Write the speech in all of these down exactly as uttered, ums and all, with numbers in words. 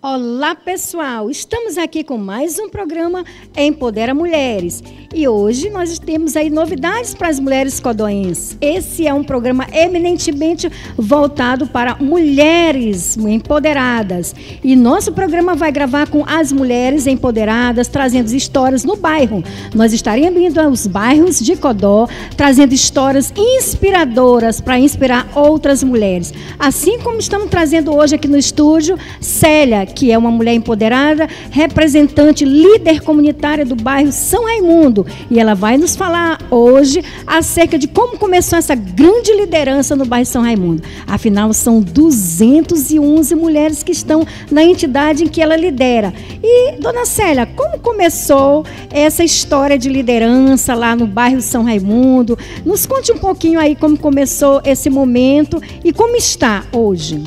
Olá, pessoal! Estamos aqui com mais um programa Empodera Mulheres. E hoje nós temos aí novidades para as mulheres codoenses. Esse é um programa eminentemente voltado para mulheres empoderadas. E nosso programa vai gravar com as mulheres empoderadas, trazendo histórias no bairro. Nós estaremos indo aos bairros de Codó, trazendo histórias inspiradoras para inspirar outras mulheres. Assim como estamos trazendo hoje aqui no estúdio, Célia, que é uma mulher empoderada, representante, líder comunitária do bairro São Raimundo. E ela vai nos falar hoje acerca de como começou essa grande liderança no bairro São Raimundo. Afinal, são duzentas e onze mulheres que estão na entidade em que ela lidera. E, dona Célia, como começou essa história de liderança lá no bairro São Raimundo? Nos conte um pouquinho aí como começou esse momento e como está hoje.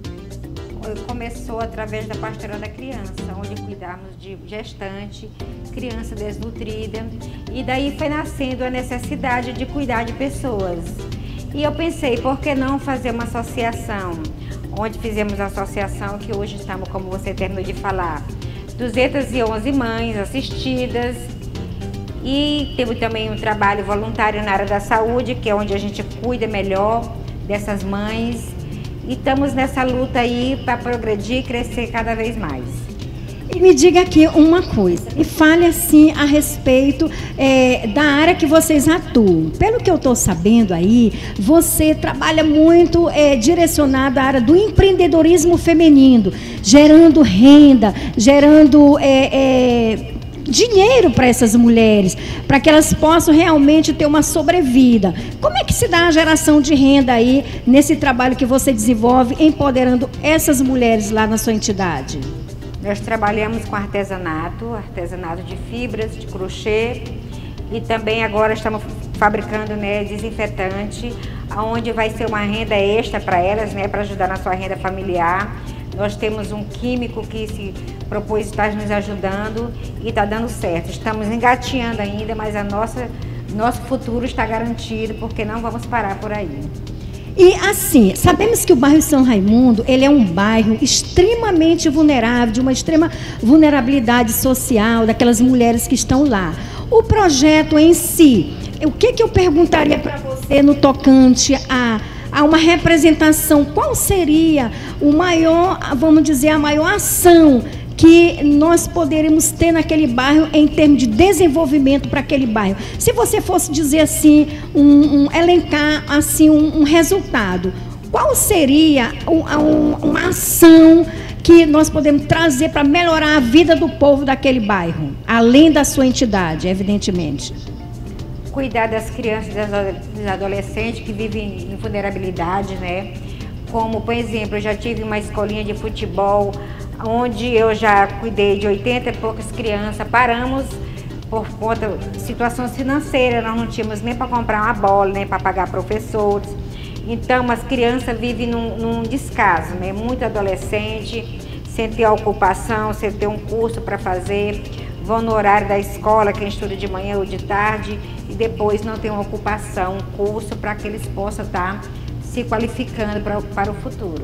Começou através da Pastoral da Criança, onde cuidamos de gestante, criança desnutrida, e daí foi nascendo a necessidade de cuidar de pessoas. E eu pensei, por que não fazer uma associação? Onde fizemos a associação, que hoje estamos, como você terminou de falar, duzentas e onze mães assistidas, e temos também um trabalho voluntário na área da saúde, que é onde a gente cuida melhor dessas mães. E estamos nessa luta aí para progredir e crescer cada vez mais. E me diga aqui uma coisa, e fale assim a respeito é, da área que vocês atuam. Pelo que eu estou sabendo aí, você trabalha muito é, direcionado à área do empreendedorismo feminino, gerando renda, gerando é, é, dinheiro para essas mulheres, para que elas possam realmente ter uma sobrevida. Como é que se dá a geração de renda aí, nesse trabalho que você desenvolve, empoderando essas mulheres lá na sua entidade? Nós trabalhamos com artesanato, artesanato de fibras, de crochê, e também agora estamos fabricando, né, desinfetante, onde vai ser uma renda extra para elas, né, para ajudar na sua renda familiar. Nós temos um químico que se propôs estar nos ajudando e está dando certo. Estamos engateando ainda, mas a nossa, nosso futuro está garantido, porque não vamos parar por aí. E assim, sabemos que o bairro São Raimundo, ele é um bairro extremamente vulnerável, de uma extrema vulnerabilidade social daquelas mulheres que estão lá. O projeto em si, o que, que eu perguntaria para você no tocante a... a uma representação, qual seria o maior, vamos dizer, a maior ação que nós poderíamos ter naquele bairro em termos de desenvolvimento para aquele bairro? Se você fosse dizer assim, um, um, elencar assim um, um resultado, qual seria um, um, uma ação que nós podemos trazer para melhorar a vida do povo daquele bairro, além da sua entidade, evidentemente? Cuidar das crianças e dos adolescentes que vivem em vulnerabilidade, né? Como, por exemplo, eu já tive uma escolinha de futebol, onde eu já cuidei de oitenta e poucas crianças. Paramos por conta de situações financeiras, nós não tínhamos nem para comprar uma bola, nem para pagar professores. Então, as crianças vivem num, num descaso, né? Muito adolescente, sem ter ocupação, sem ter um curso para fazer, vão no horário da escola, quem estuda de manhã ou de tarde, e depois não tem uma ocupação, um curso para que eles possam estar se qualificando para, para o futuro.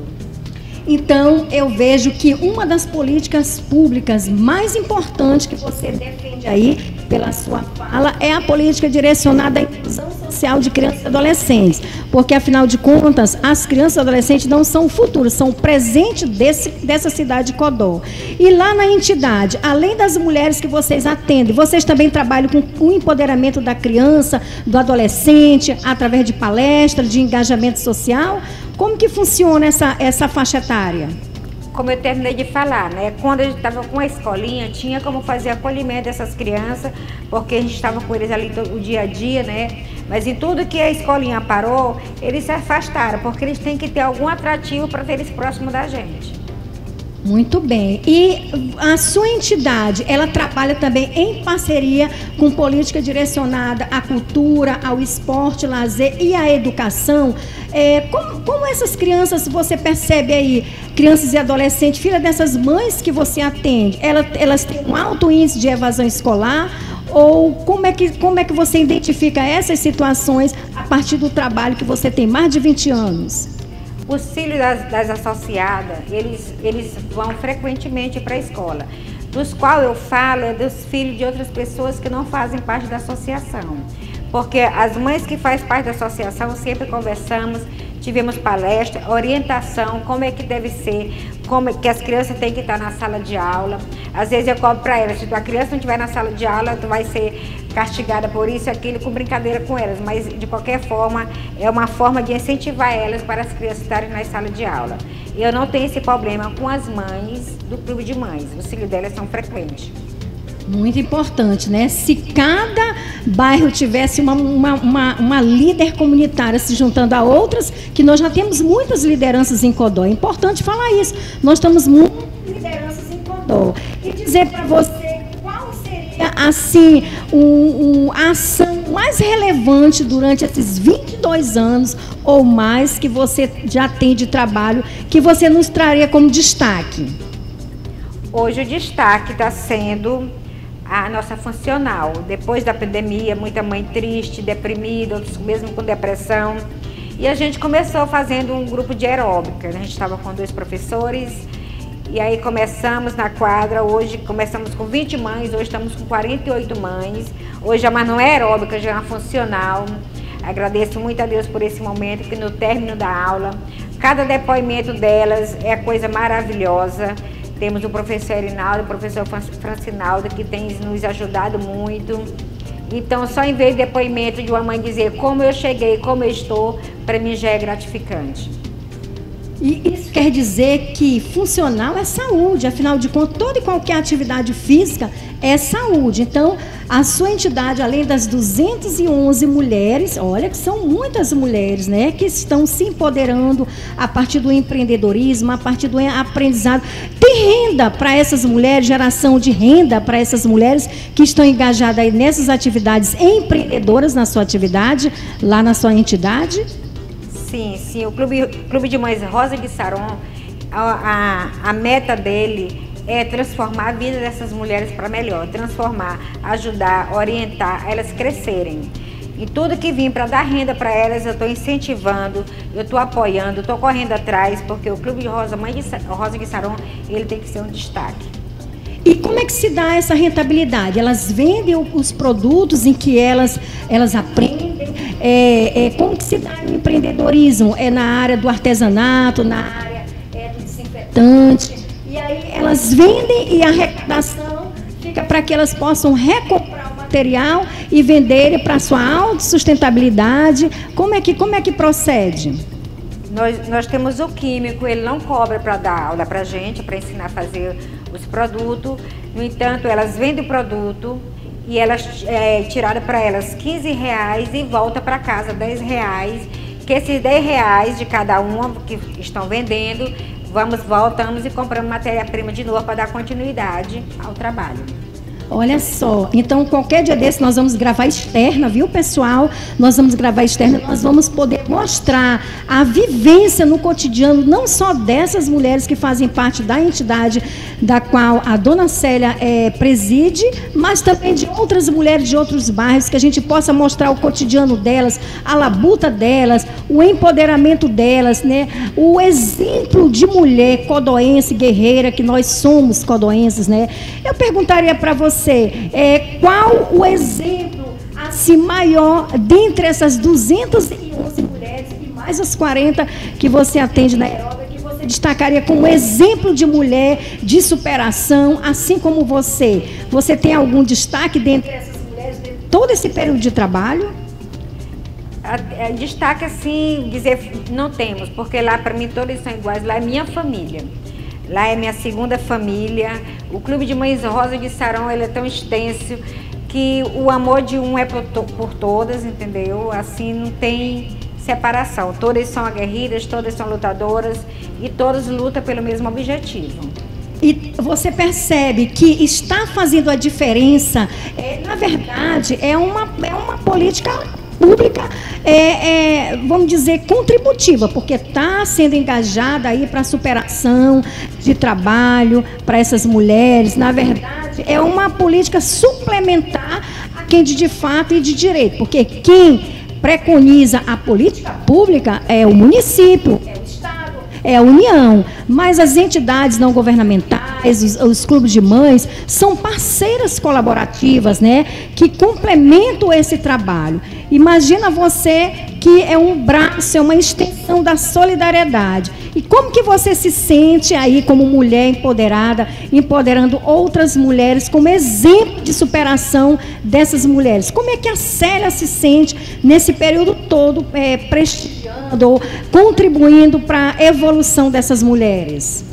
Então, eu vejo que uma das políticas públicas mais importantes que você defende aí, pela sua fala, é a política direcionada à inclusão social de crianças e adolescentes. Porque, afinal de contas, as crianças e adolescentes não são o futuro, são o presente desse, dessa cidade de Codó. E lá na entidade, além das mulheres que vocês atendem, vocês também trabalham com o empoderamento da criança, do adolescente, através de palestras, de engajamento social? Como que funciona essa, essa faixa etária? Como eu terminei de falar, né? Quando a gente estava com a escolinha, tinha como fazer acolhimento dessas crianças, porque a gente estava com eles ali todo, o dia a dia, né? Mas em tudo que a escolinha parou, eles se afastaram, porque eles têm que ter algum atrativo para ter eles próximos da gente. Muito bem. E a sua entidade, ela trabalha também em parceria com política direcionada à cultura, ao esporte, lazer e à educação. É, como, como essas crianças, você percebe aí, crianças e adolescentes, filha dessas mães que você atende, elas, elas têm um alto índice de evasão escolar? Ou como é, que, como é que você identifica essas situações a partir do trabalho que você tem mais de vinte anos? Os filhos das, das associadas, eles, eles vão frequentemente para a escola. Dos quais eu falo é dos filhos de outras pessoas que não fazem parte da associação. Porque as mães que fazem parte da associação, sempre conversamos, tivemos palestra, orientação, como é que deve ser, como é que as crianças têm que estar na sala de aula. Às vezes eu cobro para elas, se a criança não estiver na sala de aula, tu vai ser castigada por isso e aquilo, com brincadeira com elas. Mas, de qualquer forma, é uma forma de incentivar elas para as crianças estarem na sala de aula. E eu não tenho esse problema com as mães do clube de mães. Os filhos delas são frequentes. Muito importante, né? Se cada bairro tivesse uma, uma, uma, uma líder comunitária se juntando a outras, que nós já temos muitas lideranças em Codó. É importante falar isso. Nós temos muitas lideranças em Codó. E dizer para você qual seria, assim, um, um, a ação mais relevante durante esses vinte e dois anos ou mais que você já tem de trabalho, que você nos traria como destaque. Hoje o destaque está sendo a nossa funcional. Depois da pandemia, muita mãe triste, deprimida, outros mesmo com depressão. E a gente começou fazendo um grupo de aeróbica. A gente estava com dois professores e aí começamos na quadra. Hoje começamos com vinte mães, hoje estamos com quarenta e oito mães. Hoje já não é aeróbica, já é uma funcional. Agradeço muito a Deus por esse momento, que no término da aula, cada depoimento delas é coisa maravilhosa. Temos o professor Erinaldo, o professor Francinaldo, que tem nos ajudado muito. Então, só em vez de depoimento de uma mãe dizer como eu cheguei, como eu estou, para mim já é gratificante. E isso quer dizer que funcional é saúde, afinal de contas, toda e qualquer atividade física é saúde. Então, a sua entidade, além das duzentas e onze mulheres, olha que são muitas mulheres, né, que estão se empoderando a partir do empreendedorismo, a partir do aprendizado. Tem renda para essas mulheres, geração de renda para essas mulheres que estão engajadas aí nessas atividades empreendedoras na sua atividade, lá na sua entidade? Sim, sim. O Clube, Clube de Mães Rosa de Saron, a, a, a meta dele é transformar a vida dessas mulheres para melhor, transformar, ajudar, orientar, elas crescerem. E tudo que vim para dar renda para elas, eu estou incentivando, eu estou apoiando, estou correndo atrás, porque o Clube de Rosa, Mãe de, Rosa de Saron, ele tem que ser um destaque. E como é que se dá essa rentabilidade? Elas vendem os produtos em que elas, elas aprendem? É, é, como que se dá o empreendedorismo? É na área do artesanato, na área é, do desinfetante? E aí elas vendem e a arrecadação fica para que elas possam recomprar o material e venderem para a sua autossustentabilidade. Como é que, como é que procede? Nós, nós temos o químico, ele não cobra para dar aula para a gente, para ensinar a fazer os produtos. No entanto, elas vendem o produto e elas é tirada para elas quinze reais e volta para casa dez reais. Que esses dez reais de cada uma que estão vendendo, vamos, voltamos e compramos matéria-prima de novo para dar continuidade ao trabalho. Olha só, então qualquer dia desse nós vamos gravar externa, viu, pessoal? Nós vamos gravar externa, nós vamos poder mostrar a vivência no cotidiano, não só dessas mulheres que fazem parte da entidade da qual a dona Célia é, preside, mas também de outras mulheres de outros bairros, que a gente possa mostrar o cotidiano delas, a labuta delas, o empoderamento delas, né? O exemplo de mulher codoense, guerreira, que nós somos codoenses, né? Eu perguntaria para você, Você, é, qual o exemplo assim, maior dentre essas duzentas e onze mulheres e mais as quarenta que você atende na aeróbica, que você destacaria como exemplo de mulher de superação, assim como você? Você tem algum destaque dentre essas mulheres, de todo esse período de trabalho? A, a, destaque assim, dizer não temos, porque lá para mim todos são iguais, lá é minha família. Lá é minha segunda família. O Clube de Mães Rosa de Saron, ele é tão extenso que o amor de um é por, to, por todas, entendeu? Assim, não tem separação. Todas são aguerridas, todas são lutadoras e todas lutam pelo mesmo objetivo. E você percebe que está fazendo a diferença, é, na verdade, é uma, é uma política pública, é, é, vamos dizer, contributiva, porque está sendo engajada aí para a superação de trabalho para essas mulheres. Na verdade, é uma política suplementar a quem de, de fato e de direito, porque quem preconiza a política pública é o município, é o Estado. é a união. Mas as entidades não governamentais, os, os clubes de mães, são parceiras colaborativas, né, que complementam esse trabalho. Imagina você que é um braço, é uma extensão da solidariedade. E como que você se sente aí como mulher empoderada, empoderando outras mulheres, como exemplo de superação dessas mulheres? Como é que a Célia se sente nesse período todo é, prestigiando, contribuindo para a evolução dessas mulheres?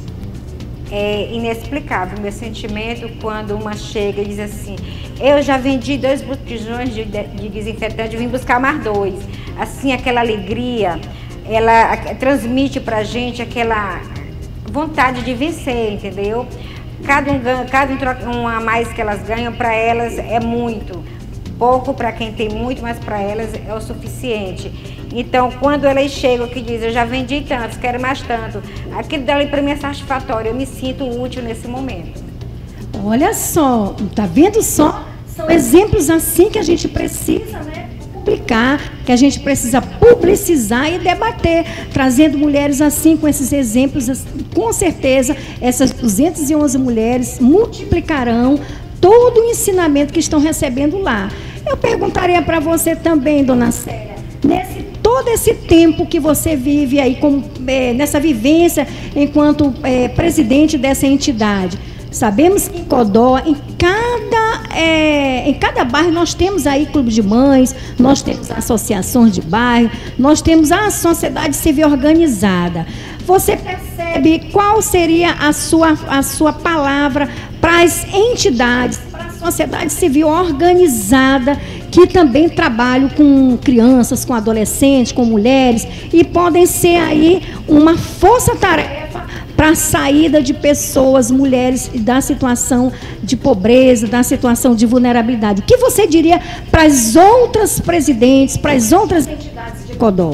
É inexplicável o meu sentimento quando uma chega e diz assim: eu já vendi dois botijões de, de desinfetante, vim buscar mais dois. Assim, aquela alegria, ela transmite para a gente aquela vontade de vencer, entendeu? Cada um, cada um a mais que elas ganham, para elas é muito. Pouco para quem tem muito, mas para elas é o suficiente. Então, quando elas chegam que dizem, eu já vendi tantos, quero mais tanto, aquilo dali para mim é satisfatório, eu me sinto útil nesse momento. Olha só, tá vendo só? São exemplos assim que a gente precisa, né, publicar, que a gente precisa publicizar e debater, trazendo mulheres assim, com esses exemplos. Com certeza, essas duzentas e onze mulheres multiplicarão todo o ensinamento que estão recebendo lá. Eu perguntaria para você também, dona Célia, nesse todo esse tempo que você vive aí, com, é, nessa vivência enquanto é, presidente dessa entidade, sabemos que em Codó, em cada, é, em cada bairro, nós temos aí clube de mães, nós temos associações de bairro, nós temos a sociedade civil organizada. Você percebe qual seria a sua, a sua palavra para as entidades, para a sociedade civil organizada, que também trabalham com crianças, com adolescentes, com mulheres, e podem ser aí uma força-tarefa para a saída de pessoas, mulheres, da situação de pobreza, da situação de vulnerabilidade. O que você diria para as outras presidentes, para as outras entidades de Codó?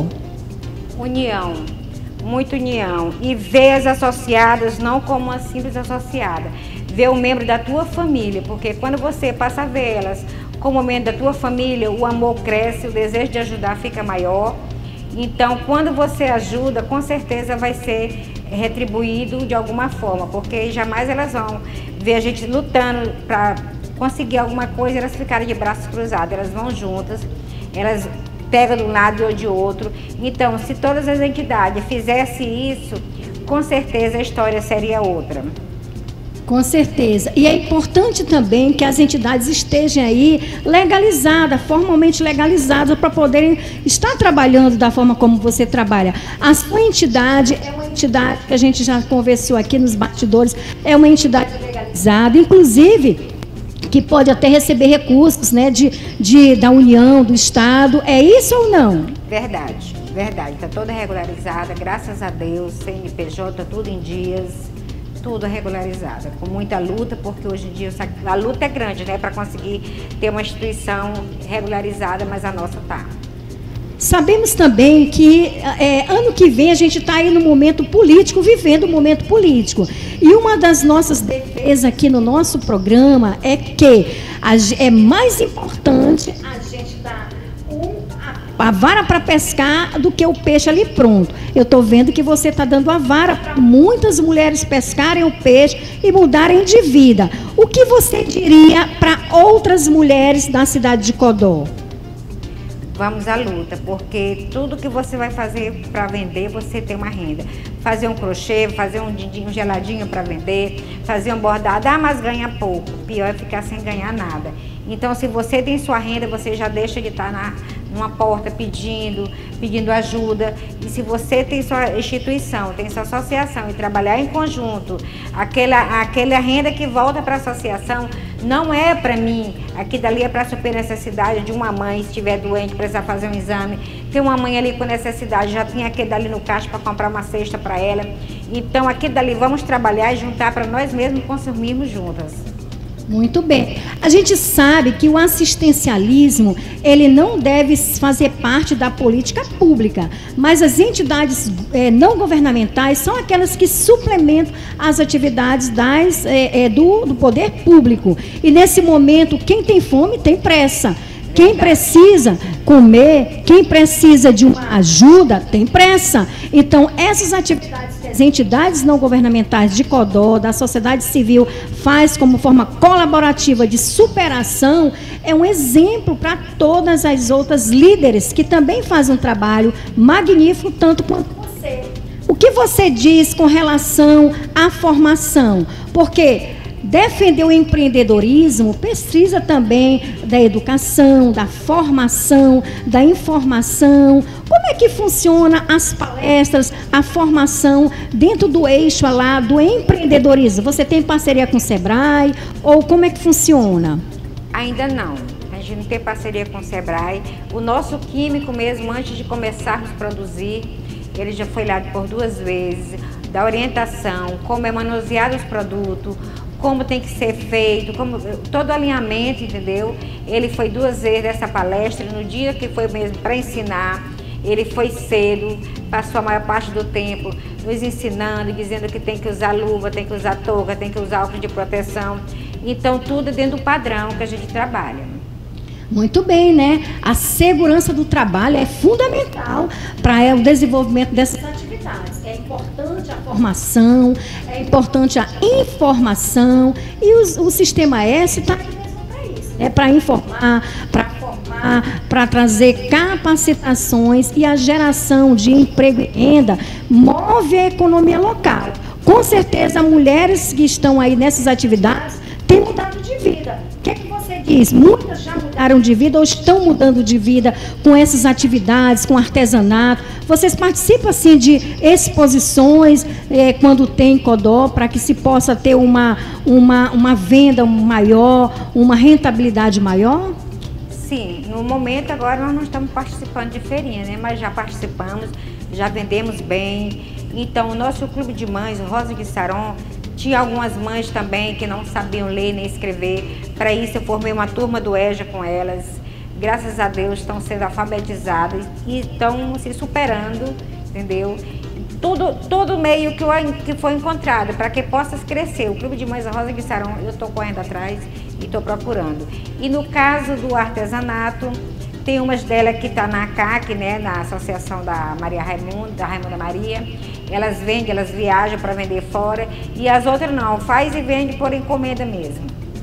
União, muita união. E ver as associadas não como uma simples associada, ver o membro da tua família, porque quando você passa a ver elas como membro da tua família, o amor cresce, o desejo de ajudar fica maior. Então, quando você ajuda, com certeza vai ser retribuído de alguma forma, porque jamais elas vão ver a gente lutando para conseguir alguma coisa, elas ficarem de braços cruzados, elas vão juntas, elas pegam de um lado ou de outro. Então, se todas as entidades fizessem isso, com certeza a história seria outra. Com certeza. E é importante também que as entidades estejam aí legalizadas, formalmente legalizadas, para poderem estar trabalhando da forma como você trabalha. A sua entidade é uma entidade que a gente já conversou aqui nos bastidores, é uma entidade legalizada, inclusive que pode até receber recursos, né, de, de, da União, do Estado. É isso ou não? Verdade, verdade. Está toda regularizada, graças a Deus, C N P J, tudo em dias. Tudo regularizada, com muita luta, porque hoje em dia a luta é grande, né, para conseguir ter uma instituição regularizada, mas a nossa está. Sabemos também que é, ano que vem a gente está aí no momento político, vivendo o momento político. E uma das nossas defesas aqui no nosso programa é que a, é mais importante a gente dar a vara para pescar do que o peixe ali pronto. Eu estou vendo que você está dando a vara para muitas mulheres pescarem o peixe e mudarem de vida. O que você diria para outras mulheres da cidade de Codó? Vamos à luta, porque tudo que você vai fazer para vender, você tem uma renda. Fazer um crochê, fazer um dindinho geladinho para vender, fazer um bordado, ah, mas ganha pouco. Pior é ficar sem ganhar nada. Então, se você tem sua renda, você já deixa de estar na, numa porta pedindo, pedindo ajuda. E se você tem sua instituição, tem sua associação e trabalhar em conjunto, aquela, aquela renda que volta para a associação não é para mim, aqui dali é para suprir a necessidade de uma mãe, se estiver doente, precisar fazer um exame. Tem uma mãe ali com necessidade, já tem aquele dali no caixa para comprar uma cesta para ela. Então, aqui dali vamos trabalhar e juntar para nós mesmos consumirmos juntas. Muito bem. A gente sabe que o assistencialismo, ele não deve fazer parte da política pública, mas as entidades é, não governamentais são aquelas que suplementam as atividades das, é, é, do, do poder público. E nesse momento, quem tem fome tem pressa. Quem precisa comer, quem precisa de uma ajuda, tem pressa. Então, essas atividades que as entidades não governamentais de Codó, da sociedade civil, faz como forma colaborativa de superação, é um exemplo para todas as outras líderes que também fazem um trabalho magnífico, tanto quanto você. O que você diz com relação à formação? Porque defender o empreendedorismo precisa também da educação, da formação, da informação. Como é que funciona as palestras, a formação dentro do eixo lá do empreendedorismo? Você tem parceria com o Sebrae ou como é que funciona? Ainda não. A gente não tem parceria com o Sebrae. O nosso químico mesmo, antes de começarmos a produzir, ele já foi lá por duas vezes, da orientação, como é manuseado os produtos, como tem que ser feito, como, todo o alinhamento, entendeu? Ele foi duas vezes nessa palestra, no dia que foi mesmo para ensinar, ele foi cedo, passou a maior parte do tempo nos ensinando, dizendo que tem que usar luva, tem que usar touca, tem que usar óculos de proteção. Então, tudo dentro do padrão que a gente trabalha. Muito bem, né? A segurança do trabalho é fundamental para o desenvolvimento dessas atividades. É importante a formação, é importante a informação e os, o Sistema S está aí mesmo para isso. É para informar, para formar, para trazer capacitações e a geração de emprego e renda move a economia local. Com certeza, mulheres que estão aí nessas atividades têm mudado de vida. O que é que você diz? Muitas já mudaram de vida ou estão mudando de vida com essas atividades, com artesanato. Vocês participam, assim, de exposições eh, quando tem Codó, para que se possa ter uma, uma, uma venda maior, uma rentabilidade maior? Sim, no momento agora nós não estamos participando de feirinha, né? Mas já participamos, já vendemos bem. Então, o nosso clube de mães, o Rosa de Saron, tinha algumas mães também que não sabiam ler nem escrever. Para isso eu formei uma turma do EJA com elas. Graças a Deus estão sendo alfabetizadas e estão se superando, entendeu? Tudo, todo meio que, eu, que foi encontrado para que possa crescer. O Clube de Mães Rosa de Saron, eu estou correndo atrás e estou procurando. E no caso do artesanato, tem umas delas que estão tá na A C A C, né, na Associação da Maria Raimunda, da Raimunda Maria. Elas vendem, elas viajam para vender fora. E as outras não, faz e vende por encomenda mesmo.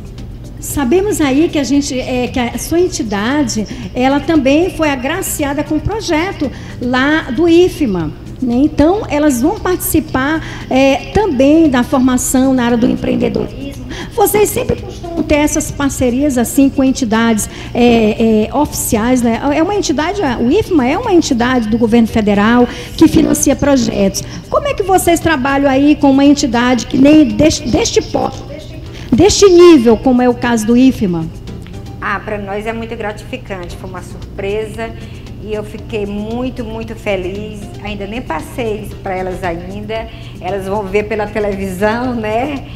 Sabemos aí que a gente, é, que a sua entidade, ela também foi agraciada com um projeto lá do I F M A. Né? Então, elas vão participar é, também da formação na área do empreendedorismo. Vocês sempre costumam ter essas parcerias assim com entidades é, é, oficiais, né? É uma entidade, o I F M A é uma entidade do governo federal que financia projetos. Como é que vocês trabalham aí com uma entidade que nem deste, deste porte, deste, deste nível, como é o caso do I F M A? Ah, para nós é muito gratificante, foi uma surpresa. E eu fiquei muito, muito feliz. Ainda nem passei para elas ainda. Elas vão ver pela televisão, né?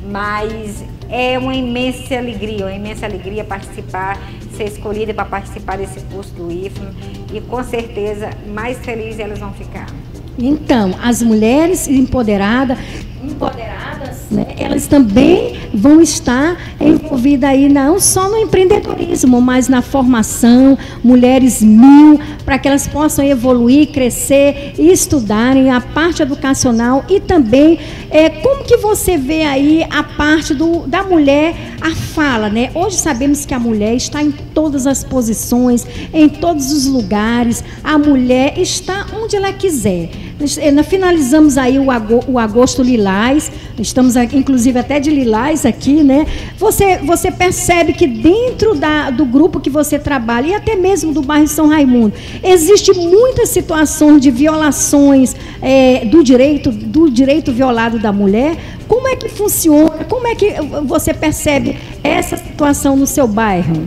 Mas é uma imensa alegria, uma imensa alegria participar, ser escolhida para participar desse curso do I F M A. E com certeza, mais felizes elas vão ficar. Então, as mulheres empoderadas, empoderadas, né, elas também vão estar envolvidas aí não só no empreendedorismo, mas na formação, mulheres mil, para que elas possam evoluir, crescer e estudarem a parte educacional e também é, como que você vê aí a parte do, da mulher, a fala, né? Hoje sabemos que a mulher está em todas as posições, em todos os lugares, a mulher está onde ela quiser. Nós finalizamos aí o agosto, o agosto lilás, estamos aqui, inclusive até de lilás aqui, né? Você, você percebe que dentro da, do grupo que você trabalha, e até mesmo do bairro São Raimundo, existe muitas situações de violações é, do direito, do direito violado da mulher. Como é que funciona? Como é que você percebe essa situação no seu bairro?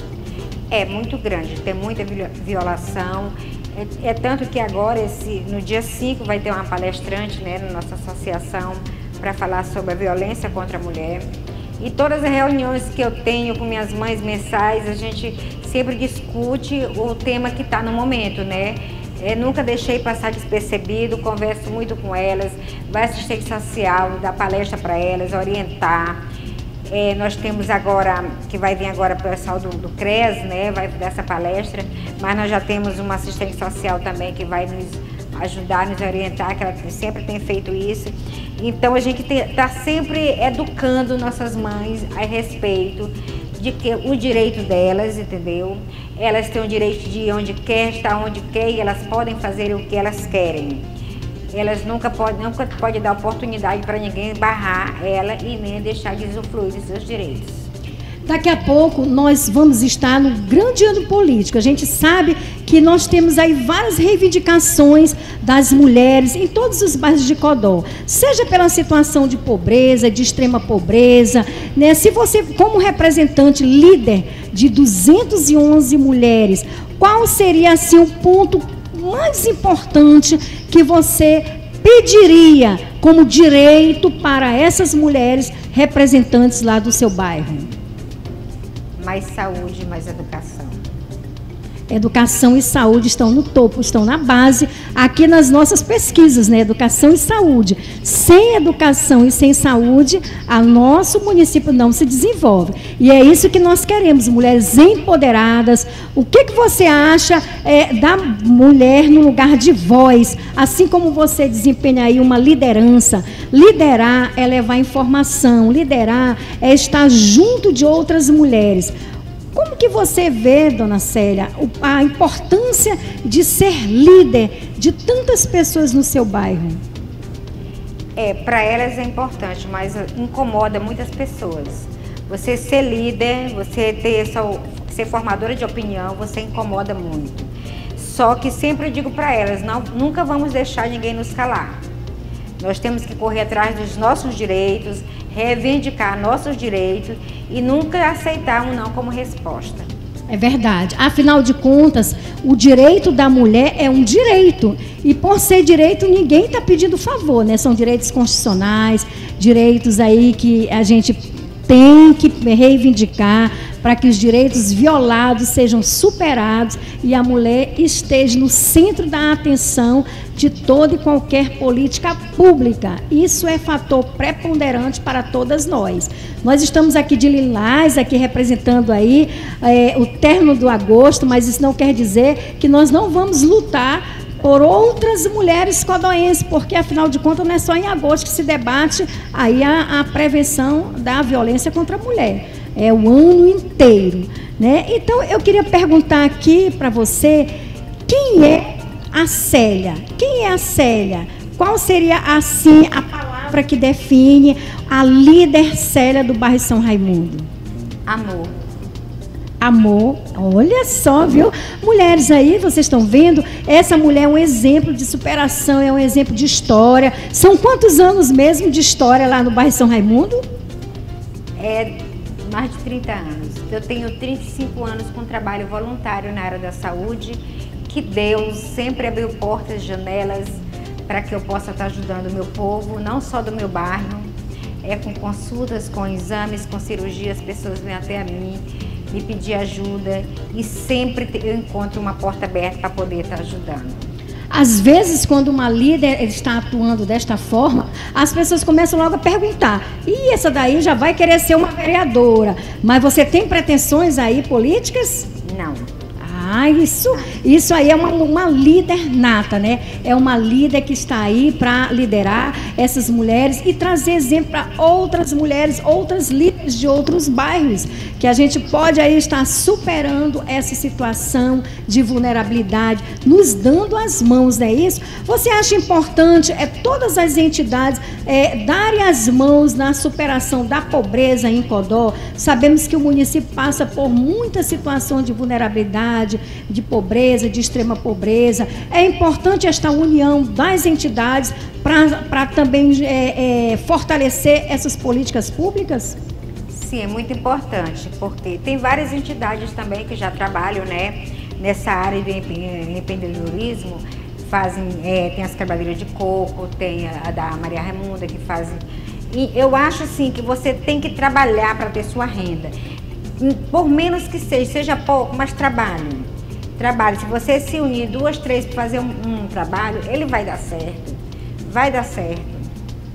É muito grande, tem muita violação. É, é tanto que agora, esse, no dia cinco, vai ter uma palestrante, né, na nossa associação para falar sobre a violência contra a mulher. E todas as reuniões que eu tenho com minhas mães mensais, a gente sempre discute o tema que está no momento, né? É, nunca deixei passar despercebido, converso muito com elas, vai assistente social, dar palestra para elas, orientar. É, nós temos agora, que vai vir agora o pessoal do, do CRES, né, vai dar essa palestra, mas nós já temos uma assistente social também que vai nos ajudar, nos orientar, que ela sempre tem feito isso. Então a gente está sempre educando nossas mães a respeito de que o direito delas, entendeu? Elas têm o direito de ir onde quer, estar onde quer, e elas podem fazer o que elas querem. Elas nunca podem nunca pode dar oportunidade para ninguém barrar ela e nem deixar de usufruir dos seus direitos. Daqui a pouco nós vamos estar no grande ano político. A gente sabe que nós temos aí várias reivindicações das mulheres em todos os bairros de Codó, seja pela situação de pobreza, de extrema pobreza, né? Se você, como representante, líder de duzentas e onze mulheres, qual seria assim o ponto mais importante que você pediria como direito para essas mulheres representantes lá do seu bairro? Mais saúde, mais educação. Educação e saúde estão no topo, estão na base aqui nas nossas pesquisas, né? Educação e saúde. Sem educação e sem saúde, o nosso município não se desenvolve. E é isso que nós queremos, mulheres empoderadas. O que, que você acha é, da mulher no lugar de voz? Assim como você desempenha aí uma liderança. Liderar é levar informação, liderar é estar junto de outras mulheres. Como que você vê, dona Célia, a importância de ser líder de tantas pessoas no seu bairro? É, para elas é importante, mas incomoda muitas pessoas. Você ser líder, você ter essa, ser formadora de opinião, você incomoda muito. Só que sempre eu digo para elas, não, nunca vamos deixar ninguém nos calar. Nós temos que correr atrás dos nossos direitos, reivindicar nossos direitos e nunca aceitar um não como resposta. É verdade. Afinal de contas, o direito da mulher é um direito. E por ser direito, ninguém está pedindo favor, né? São direitos constitucionais, direitos aí que a gente tem que reivindicar para que os direitos violados sejam superados e a mulher esteja no centro da atenção de toda e qualquer política pública. Isso é fator preponderante para todas nós. Nós estamos aqui de Lilás, aqui representando aí é, o término do agosto, mas isso não quer dizer que nós não vamos lutar por outras mulheres codoenses, porque afinal de contas não é só em agosto que se debate aí a, a prevenção da violência contra a mulher. É o ano inteiro, né? Então eu queria perguntar aqui para você, quem é a Célia? Quem é a Célia? Qual seria assim a palavra que define a líder Célia do bairro São Raimundo? Amor. Amor, olha só, viu? Mulheres aí, vocês estão vendo? Essa mulher é um exemplo de superação, é um exemplo de história. São quantos anos mesmo de história lá no bairro São Raimundo? É mais de trinta anos. Eu tenho trinta e cinco anos com trabalho voluntário na área da saúde, que Deus sempre abriu portas, janelas, para que eu possa estar ajudando o meu povo, não só do meu bairro, é com consultas, com exames, com cirurgias, as pessoas vêm até a mim, me pedir ajuda e sempre eu encontro uma porta aberta para poder estar ajudando. Às vezes, quando uma líder está atuando desta forma, as pessoas começam logo a perguntar, e essa daí já vai querer ser uma vereadora, mas você tem pretensões aí políticas? Não. Ah, isso, isso aí é uma, uma líder nata, né? É uma líder que está aí para liderar essas mulheres e trazer exemplo para outras mulheres, outras líderes de outros bairros, que a gente pode aí estar superando essa situação de vulnerabilidade, nos dando as mãos, não é isso? Você acha importante é, todas as entidades é, darem as mãos na superação da pobreza em Codó? Sabemos que o município passa por muita situação de vulnerabilidade, de pobreza, de extrema pobreza. É importante esta união das entidades para também é, é, fortalecer essas políticas públicas? Sim, é muito importante, porque tem várias entidades também que já trabalham, né, nessa área de empreendedorismo, fazem, é, tem as quebradeiras de coco, tem a da Maria Raimunda que fazem. E eu acho assim que você tem que trabalhar para ter sua renda. Por menos que seja, seja pouco, mas trabalhe. Trabalhe. Se você se unir duas, três para fazer um, um trabalho, ele vai dar certo. Vai dar certo.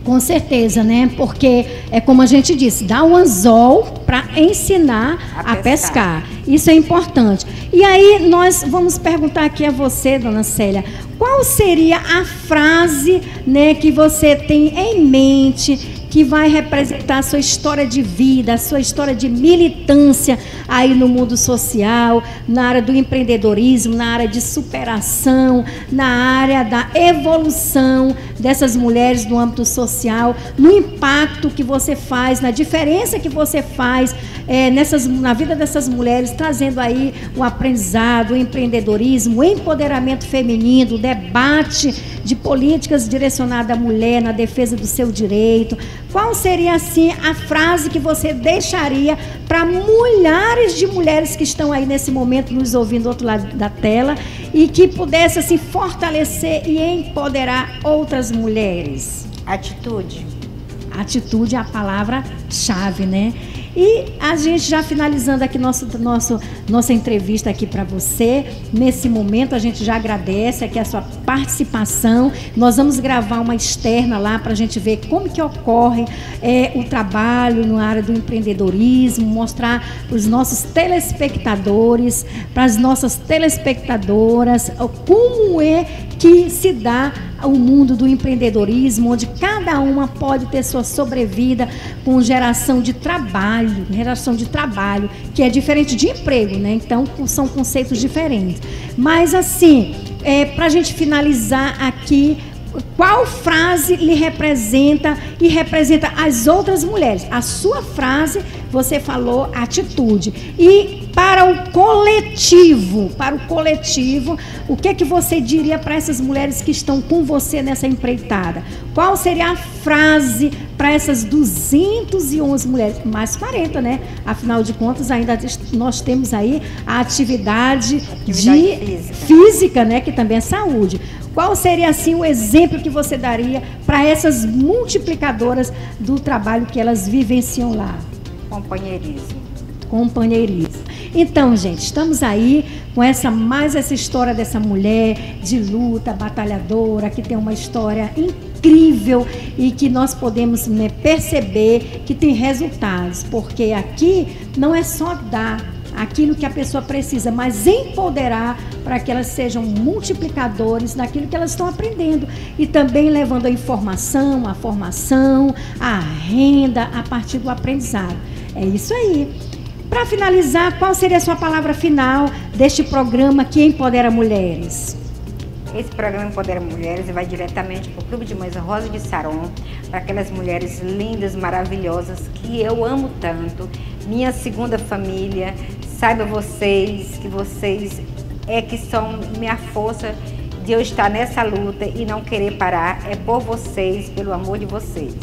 Com certeza, né? Porque é como a gente disse, dá um anzol para ensinar a, a pescar. pescar. Isso é importante. E aí nós vamos perguntar aqui a você, dona Célia, qual seria a frase, né, que você tem em mente, que vai representar a sua história de vida, a sua história de militância aí no mundo social, na área do empreendedorismo, na área de superação, na área da evolução dessas mulheres no âmbito social, no impacto que você faz, na diferença que você faz é, nessas, na vida dessas mulheres, trazendo aí o aprendizado, o empreendedorismo, o empoderamento feminino, o debate de políticas direcionadas à mulher na defesa do seu direito. Qual seria, assim, a frase que você deixaria para milhares de mulheres que estão aí nesse momento nos ouvindo do outro lado da tela e que pudesse, assim, fortalecer e empoderar outras mulheres? Atitude. Atitude é a palavra-chave, né? E a gente já finalizando aqui nosso, nosso, nossa entrevista aqui para você, nesse momento a gente já agradece aqui a sua participação. Nós vamos gravar uma externa lá para a gente ver como que ocorre é, o trabalho na área do empreendedorismo, mostrar para os nossos telespectadores, para as nossas telespectadoras, como é que se dá o mundo do empreendedorismo, onde cada uma pode ter sua sobrevida com geração de trabalho, geração de trabalho, que é diferente de emprego, né? Então, são conceitos diferentes. Mas, assim, é, para a gente finalizar aqui, qual frase lhe representa e representa as outras mulheres? A sua frase, você falou atitude. E para o coletivo, para o coletivo, o que é que você diria para essas mulheres que estão com você nessa empreitada? Qual seria a frase para essas duzentas e onze mulheres? Mais quarenta, né? Afinal de contas, ainda nós temos aí a atividade, atividade de física. física, né? Que também é saúde. Qual seria, assim, o exemplo que você daria para essas multiplicadoras do trabalho que elas vivenciam lá? Companheirismo. Companheirismo. Então, gente, estamos aí com essa, mais essa história dessa mulher de luta, batalhadora, que tem uma história incrível e que nós podemos, né, perceber que tem resultados, porque aqui não é só dar aquilo que a pessoa precisa, mas empoderar para que elas sejam multiplicadores daquilo que elas estão aprendendo e também levando a informação, a formação, a renda a partir do aprendizado. É isso aí. Para finalizar, qual seria a sua palavra final deste programa que empodera mulheres? Esse programa Empodera Mulheres vai diretamente para o Clube de Mães Rosa de Saron, para aquelas mulheres lindas, maravilhosas, que eu amo tanto, minha segunda família. Saiba vocês que vocês é que são minha força de eu estar nessa luta e não querer parar. É por vocês, pelo amor de vocês.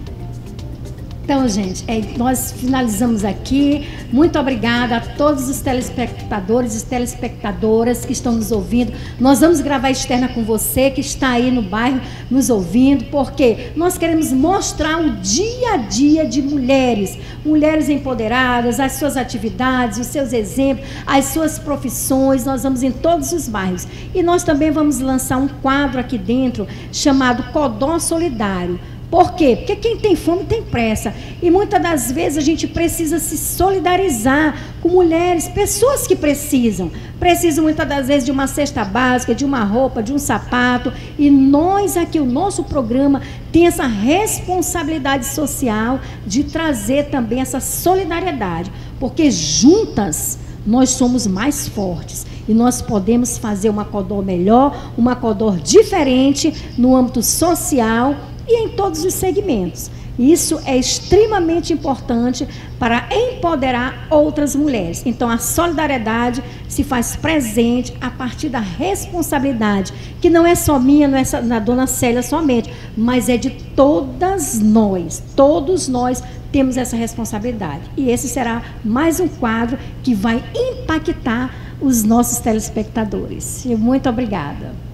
Então, gente, é, nós finalizamos aqui. Muito obrigada a todos os telespectadores e telespectadoras que estão nos ouvindo. Nós vamos gravar externa com você que está aí no bairro nos ouvindo, porque nós queremos mostrar o dia a dia de mulheres, mulheres empoderadas, as suas atividades, os seus exemplos, as suas profissões. Nós vamos em todos os bairros. E nós também vamos lançar um quadro aqui dentro chamado Codó Solidário. Por quê? Porque quem tem fome tem pressa. E muitas das vezes a gente precisa se solidarizar com mulheres, pessoas que precisam. Precisam muitas das vezes de uma cesta básica, de uma roupa, de um sapato. E nós aqui, o nosso programa, tem essa responsabilidade social de trazer também essa solidariedade. Porque juntas nós somos mais fortes. E nós podemos fazer uma Codó melhor, uma Codó diferente no âmbito social e em todos os segmentos. Isso é extremamente importante para empoderar outras mulheres. Então, a solidariedade se faz presente a partir da responsabilidade, que não é só minha, não é só da dona Célia somente, mas é de todas nós. Todos nós temos essa responsabilidade. E esse será mais um quadro que vai impactar os nossos telespectadores. Muito obrigada.